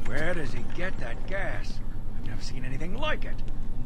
Where does he get that gas? I've never seen anything like it.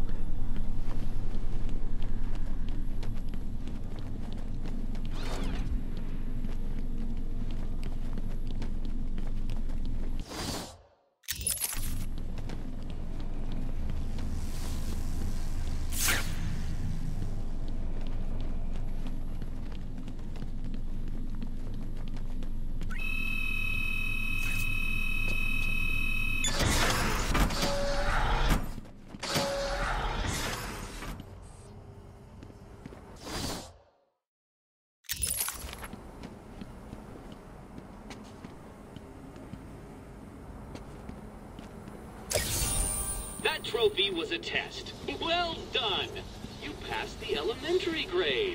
That trophy was a test. Well done! You passed the elementary grade.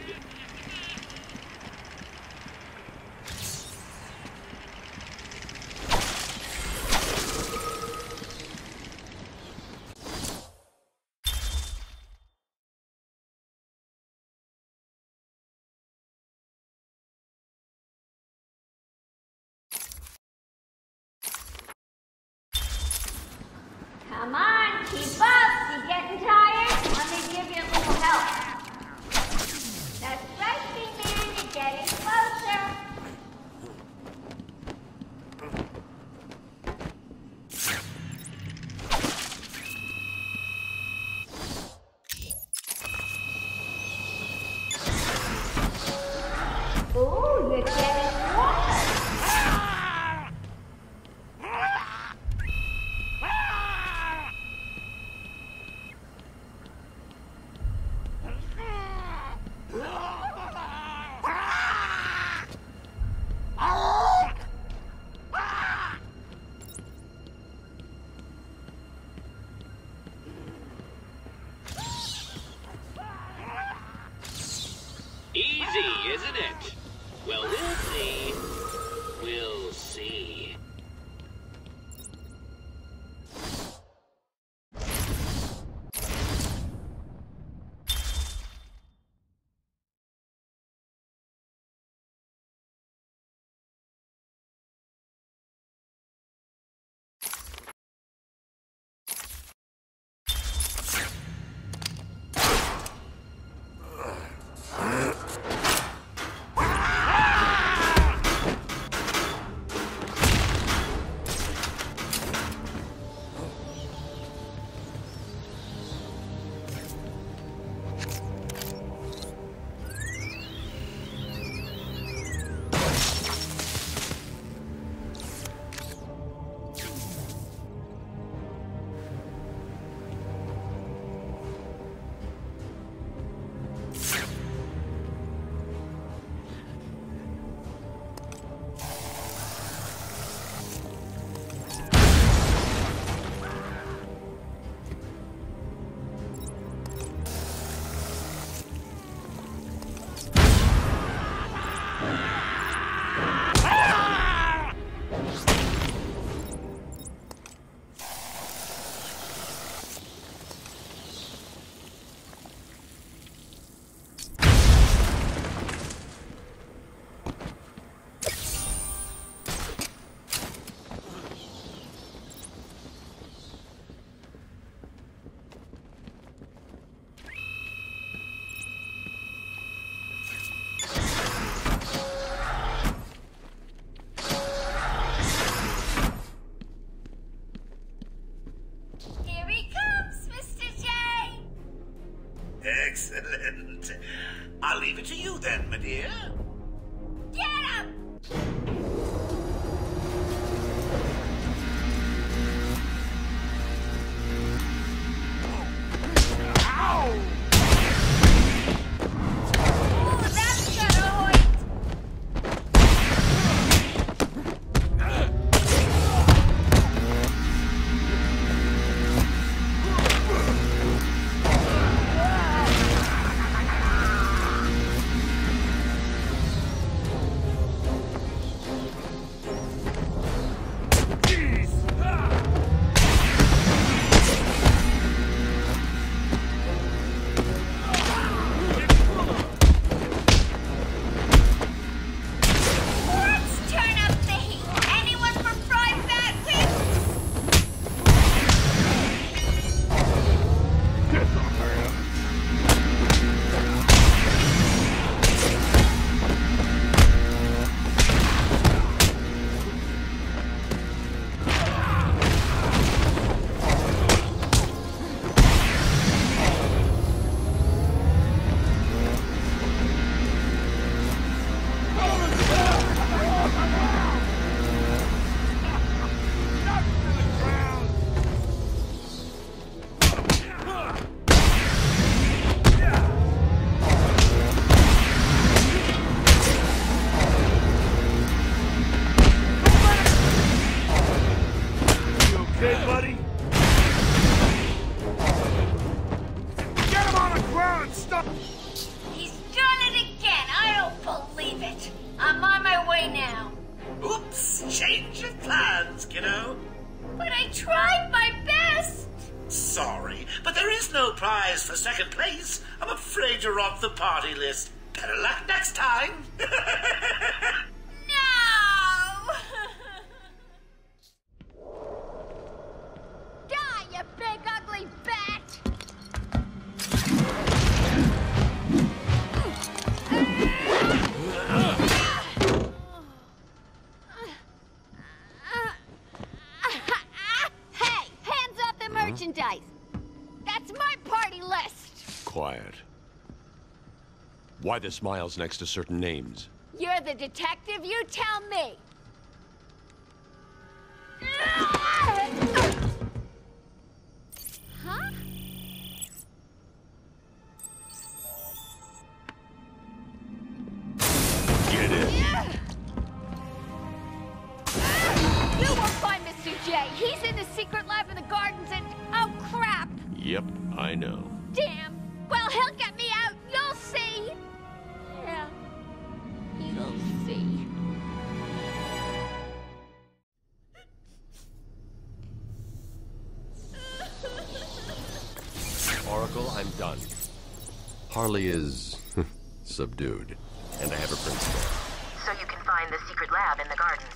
Come on, keep up. You getting tired? Let me give you a little help. That's right, big man. You're getting closer. Ooh, you're getting closer. I tried my best! Sorry, but there is no prize for second place. I'm afraid you're off the party list. Better luck next time. No! Die, you big ugly bat! Hey, hands off the merchandise! That's my party list! Quiet. Why the smiles next to certain names? You're the detective, you tell me! Huh? Get it? You won't find Mr. J. He's in the secret lab in the gardens and... oh, crap! Yep, I know. Damn! Well, he'll get me out, you'll see! Yeah, you'll see. Oracle, I'm done. Harley is... subdued. And I have a principal. So you can find the secret lab in the garden.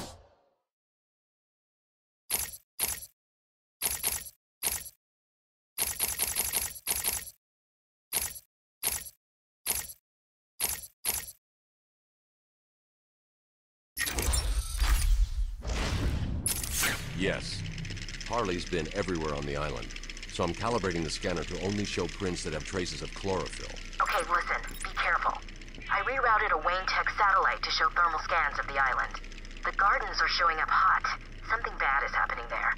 Yes. Harley's been everywhere on the island. So I'm calibrating the scanner to only show prints that have traces of chlorophyll. Okay, listen. Be careful. I rerouted a Wayne Tech satellite to show thermal scans of the island. The gardens are showing up hot. Something bad is happening there.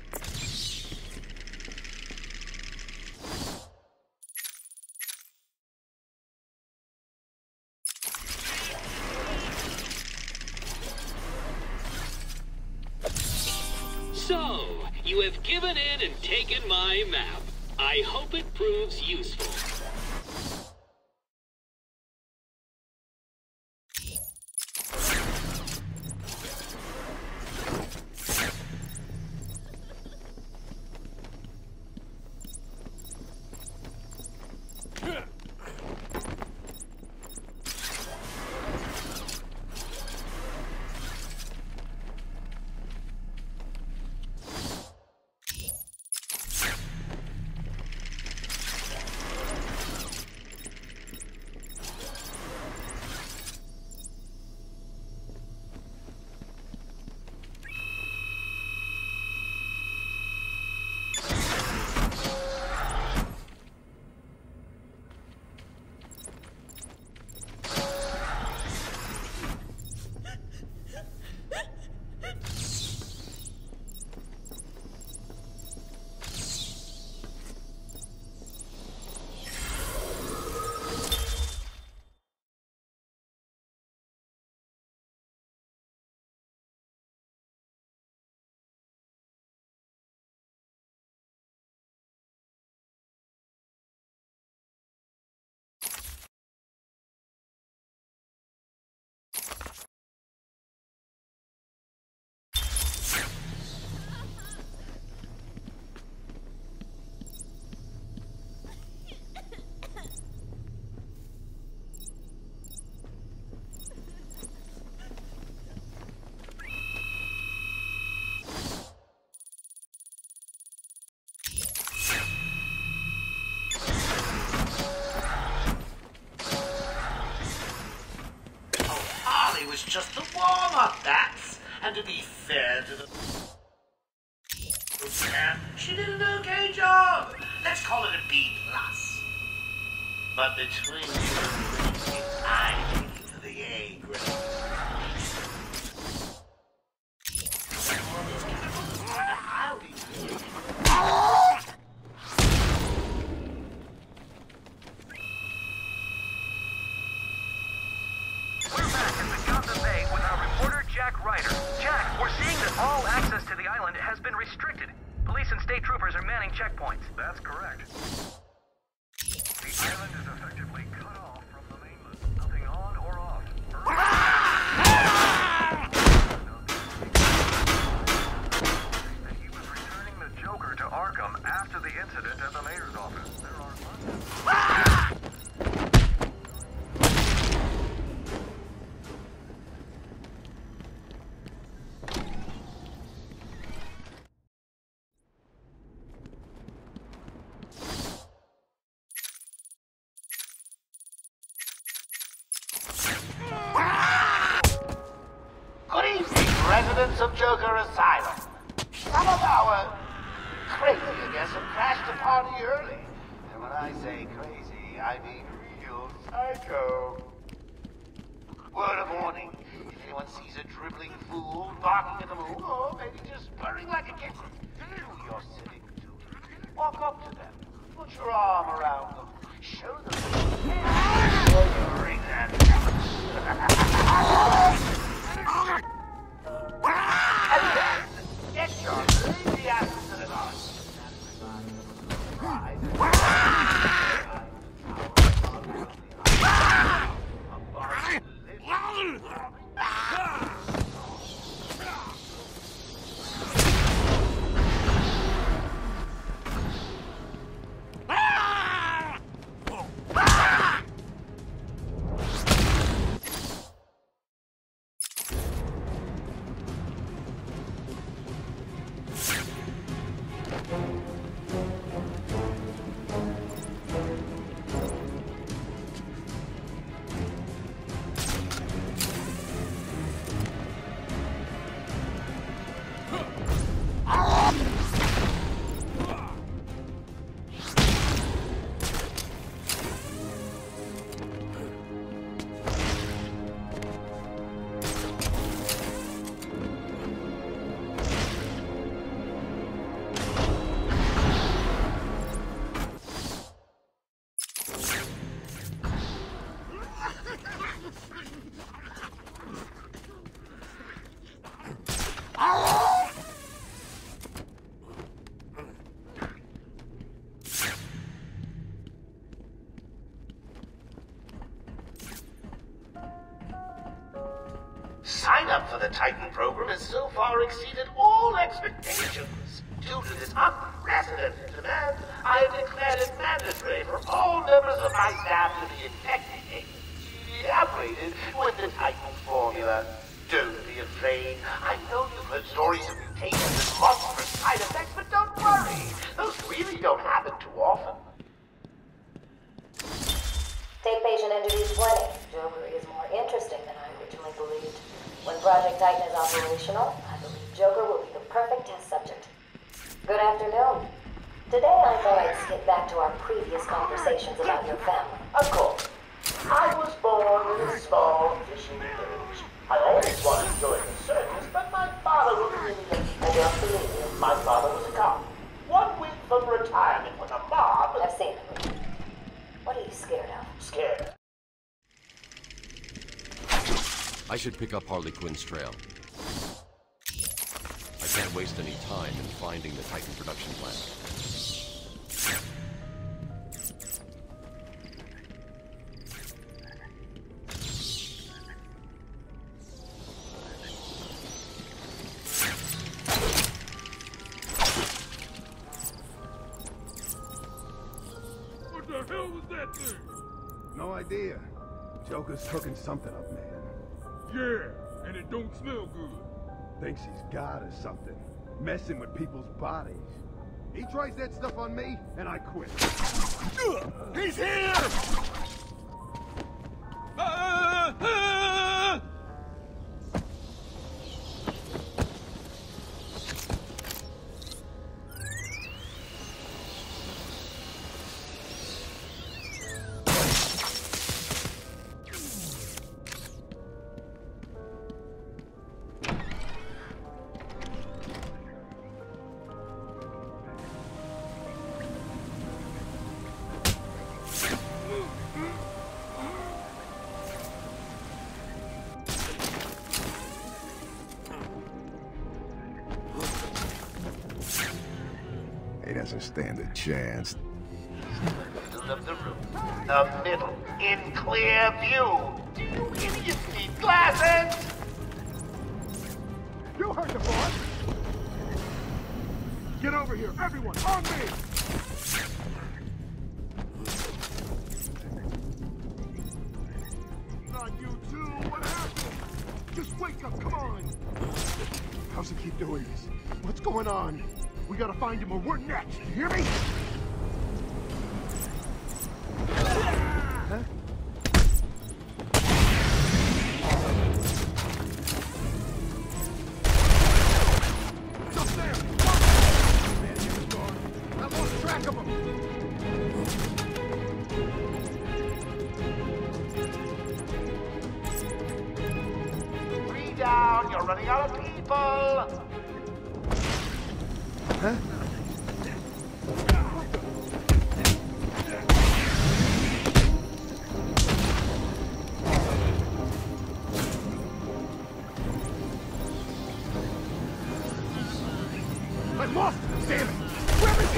So, you have given in and taken my map. I hope it proves useful. Was just the warm-up, that's. And to be fair to the... she did an okay job. Let's call it a B+. But between you and me, I'm aiming for the A grade. I'll be... Jack, we're seeing that all access to the island has been restricted. Police and state troopers are manning checkpoints. That's correct. The island is effectively cut off from the mainland. Nothing on or off. That he was returning residents of Joker Asylum. Some of our crazy guests have crashed the party early. And when I say crazy, I mean real psycho. Word of warning, if anyone sees a dribbling fool barking at the moon, or maybe just purring like a kitten, do your civic duty. Walk up to them, put your arm around them, show them the ring and then get your lazy asses to the garden. Sign up for the Titan program has so far exceeded all expectations. Due to this unprecedented demand, I have declared it mandatory for all members of my staff to be infected, upgraded with the Titan formula. Don't be afraid. I know you've heard stories of mutations and monstrous side effects, but don't worry. Those really don't happen too often. Take patient entity 20. Joker is more interesting than I originally believed. When Project Titan is operational, I believe Joker will be the perfect test subject. Good afternoon. Today I thought I'd skip back to our previous conversations about your family. Of course. I was born in a small fishing village. I always wanted to join the circus, but my father wouldn't really let me. I don't believe you. My father was a cop. 1 week from retirement with a mob. I've seen the movie. What are you scared of? Scared. I should pick up Harley Quinn's trail. I can't waste any time in finding the Titan production plant. What the hell was that thing? No idea. Joker's cooking something up, man. Yeah, and it don't smell good. Thinks he's God or something. Messing with people's bodies. He tries that stuff on me, and I quit. He's here! He doesn't stand a chance. Middle of the room. The middle. In clear view. Do you idiots need glasses? You heard the boss! Get over here, everyone, on me! Not you too, what happened? Just wake up, come on! How's he keep doing this? What's going on? We gotta find him or we're next, you hear me? Huh? running out of people! Huh? I lost him! Damn it! Where is he?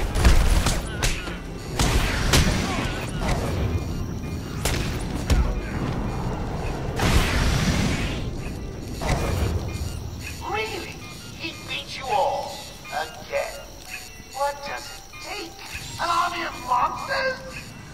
Really? He beat you all? Again? What does it take? An army of monsters?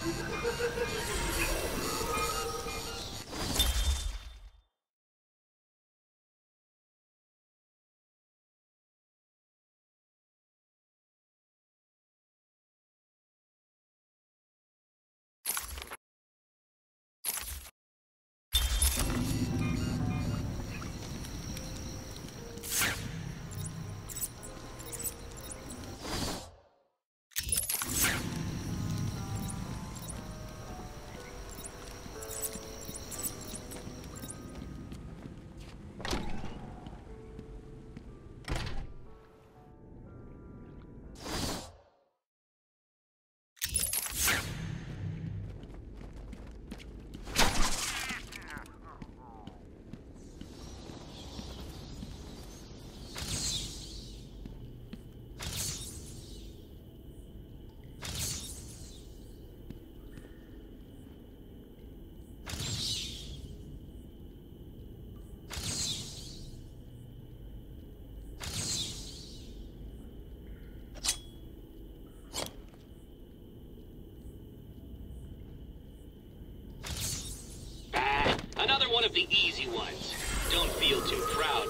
Another one of the easy ones. Don't feel too proud.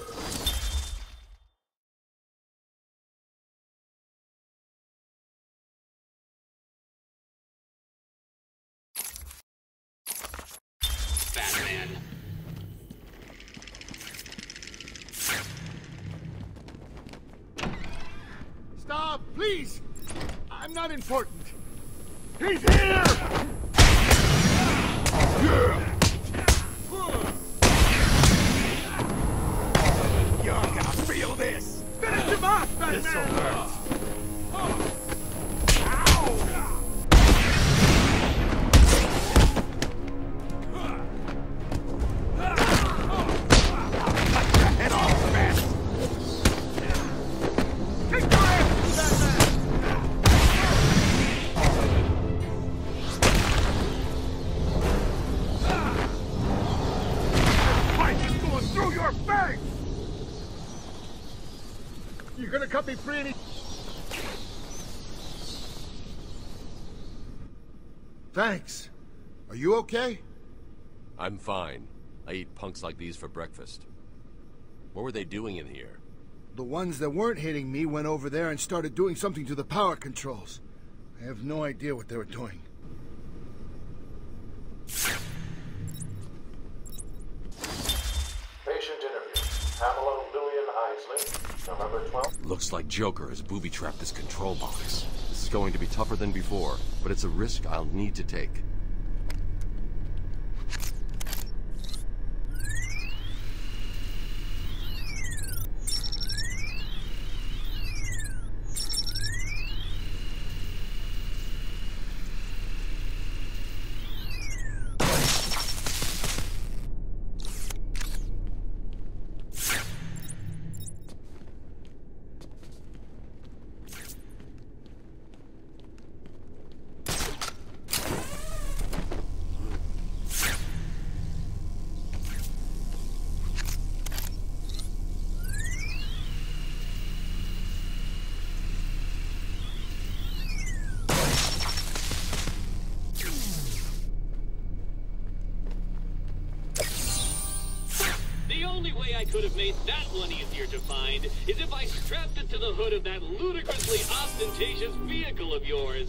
Batman. Stop, please! I'm not important. He's here! You're gonna feel this! Finish him off, Batman! This'll hurt. You're gonna cut me free any... Thanks. Are you okay? I'm fine. I eat punks like these for breakfast. What were they doing in here? The ones that weren't hitting me went over there and started doing something to the power controls. I have no idea what they were doing. Patient interview. Pamela Lillian Isley, November 12th. Looks like Joker has booby-trapped this control box. This is going to be tougher than before, but it's a risk I'll need to take. The only way I could have made that one easier to find is if I strapped it to the hood of that ludicrously ostentatious vehicle of yours.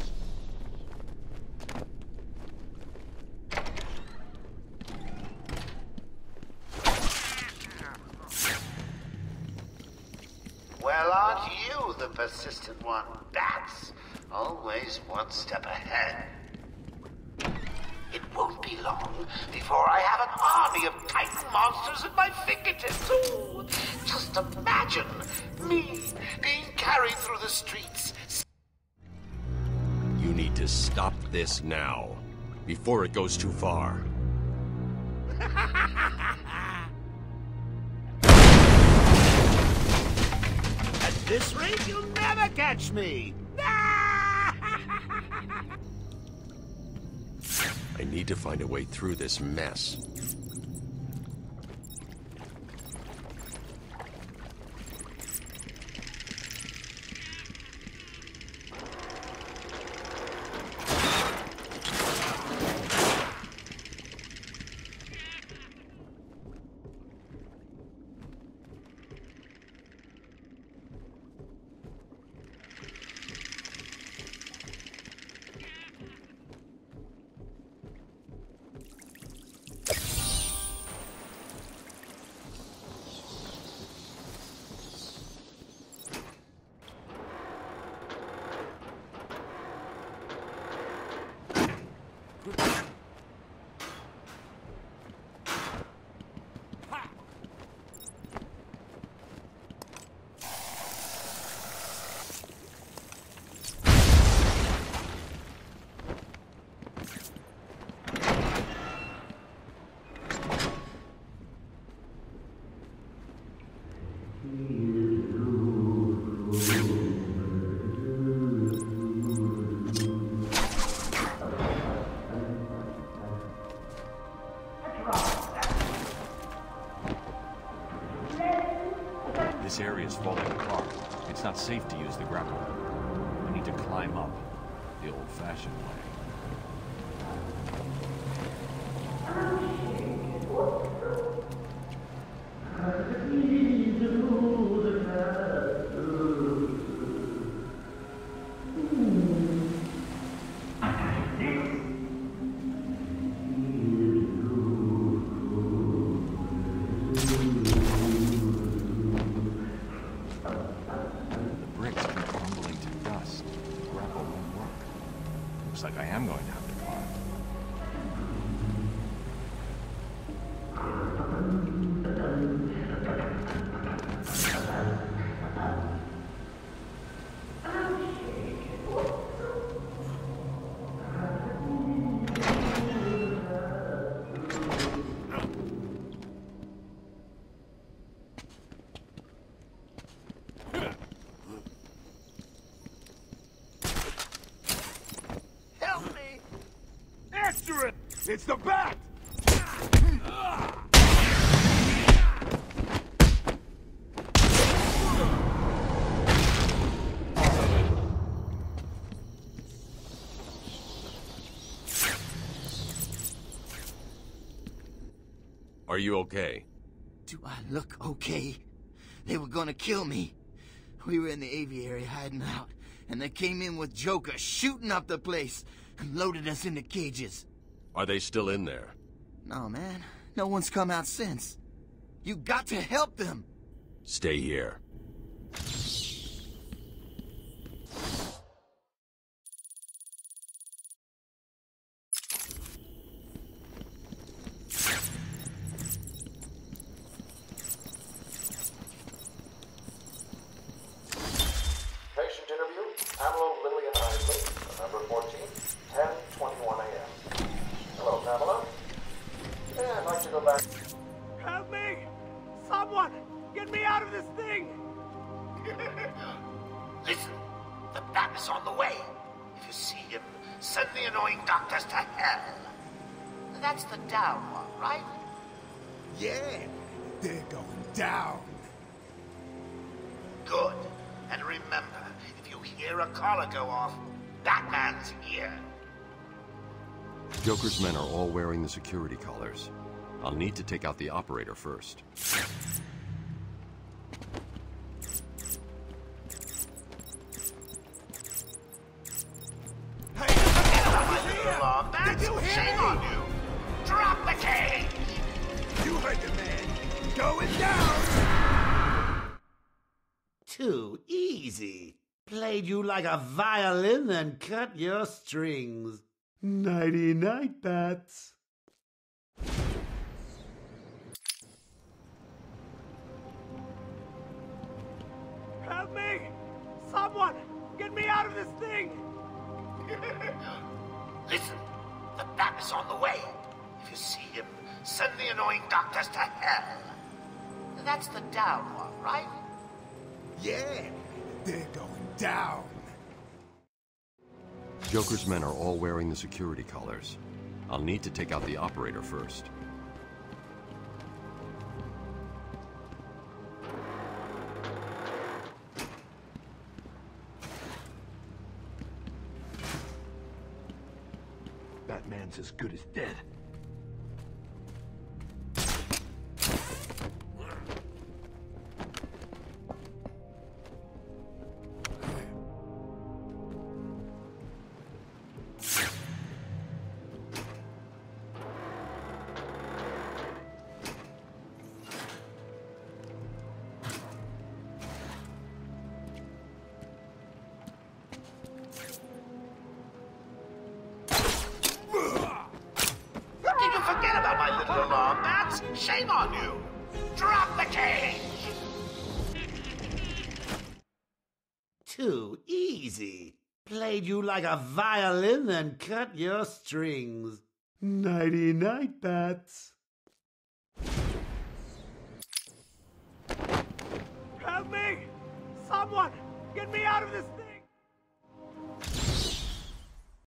Well, aren't you the persistent one, Bats? Always one step ahead. It won't be long before I have an army of Titan monsters at my fingertips. Ooh, just imagine me being carried through the streets. You need to stop this now, before it goes too far. At this rate, you'll never catch me! I need to find a way through this mess. This area is falling apart. It's not safe to use the grapple. We need to climb up the old-fashioned way. Looks like I am going to have to climb. It's the bat! Are you okay? Do I look okay? They were gonna kill me. We were in the aviary hiding out, and they came in with Joker shooting up the place and loaded us into cages. Are they still in there? No, man. No one's come out since. You got to help them! Stay here. Patient interview, Pamela Lillian Isley, November 14th, 10:21 a.m. Hello, Pamela. Yeah, I'd like to go back. Help me! Someone! Get me out of this thing! Listen, the bat is on the way. If you see him, send the annoying doctors to hell. That's the down one, right? Yeah, they're going down. Good. And remember, if you hear a collar go off, Batman's here. Joker's men are all wearing the security collars. I'll need to take out the operator first. Did you hear Shame on you! Drop the cage! You heard the man. Going down! Too easy. Played you like a violin and cut your strings. Nighty-night, bats. Help me! Someone! Get me out of this thing! Listen, the bat is on the way. If you see him, send the annoying doctors to hell. That's the down one, right? Yeah, they're going down. Joker's men are all wearing the security collars. I'll need to take out the operator first. Batman's as good as dead. Did you forget about my little alarm bats? Shame on you! Drop the cage! Too easy. Played you like a violin and cut your strings. Nighty-night, bats. Help me! Someone! Get me out of this thing!